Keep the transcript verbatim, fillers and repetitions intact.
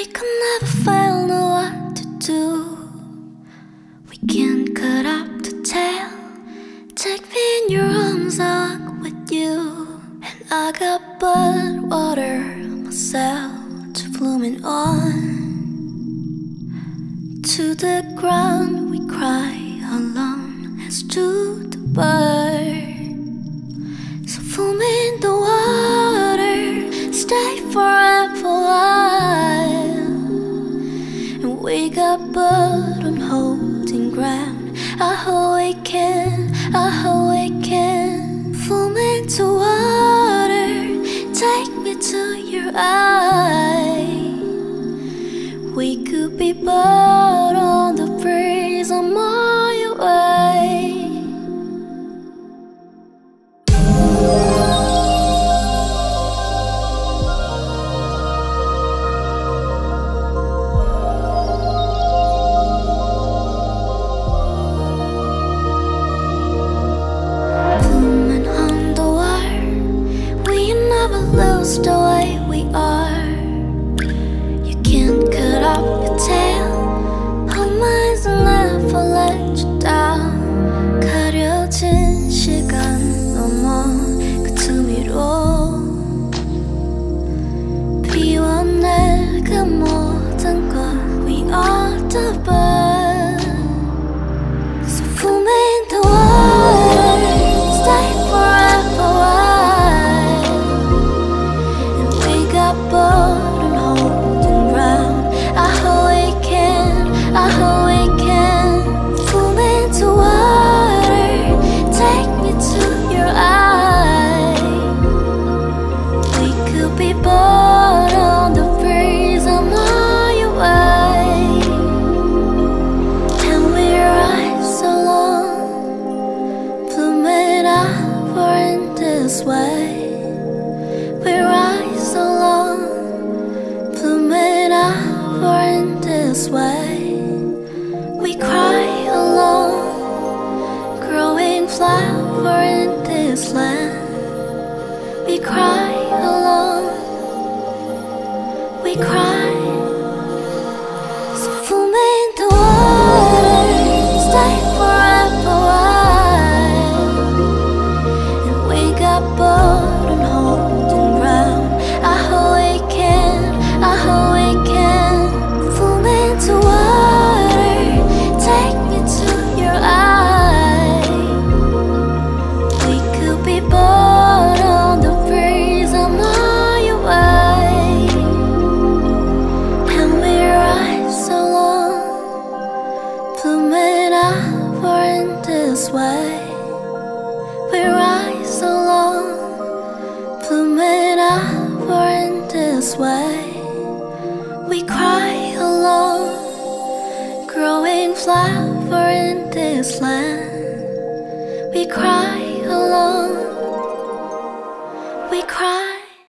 We can never fail, know what to do. We can cut up the tail. Take me in your arms, I'll walk with you. And I got blood, water, myself to blooming on. To the ground we cry alone as to the bird. So fool me in the water, stay forever while. And we got blood on holding ground. I hope we can, I hope we can. Fool me into water, take me to your eye. We could be bird on the breeze a mile away. Blooming on the wire, we never lose the way we are. You can't cut off your tail, hold mine's never let you down. 가려진 시간 넘어 그 틈으로 비워낼 그 모든 것. We are the bird. So fool me in the water, stay forever while. And we got bored and holding ground. I hope we can, I hope we can. Fool me into water, take me to your eye. We could be bored on the breeze a mile away. And we rise so long, blooming over in this way. We rise so long, blooming over in this way. We cry alone, growing flower in this land. We cry alone, we cry. So fool me in the water, stay forever while. And we got bored and holding ground. I hope we can, I hope we can. Fool me into water, take me to your eye. We could be bored on the breeze a mile away. And we rise so long, blooming over in this way. We rise so long, blooming over in this way. We cry alone, growing flower in this land. We cry alone, we cry.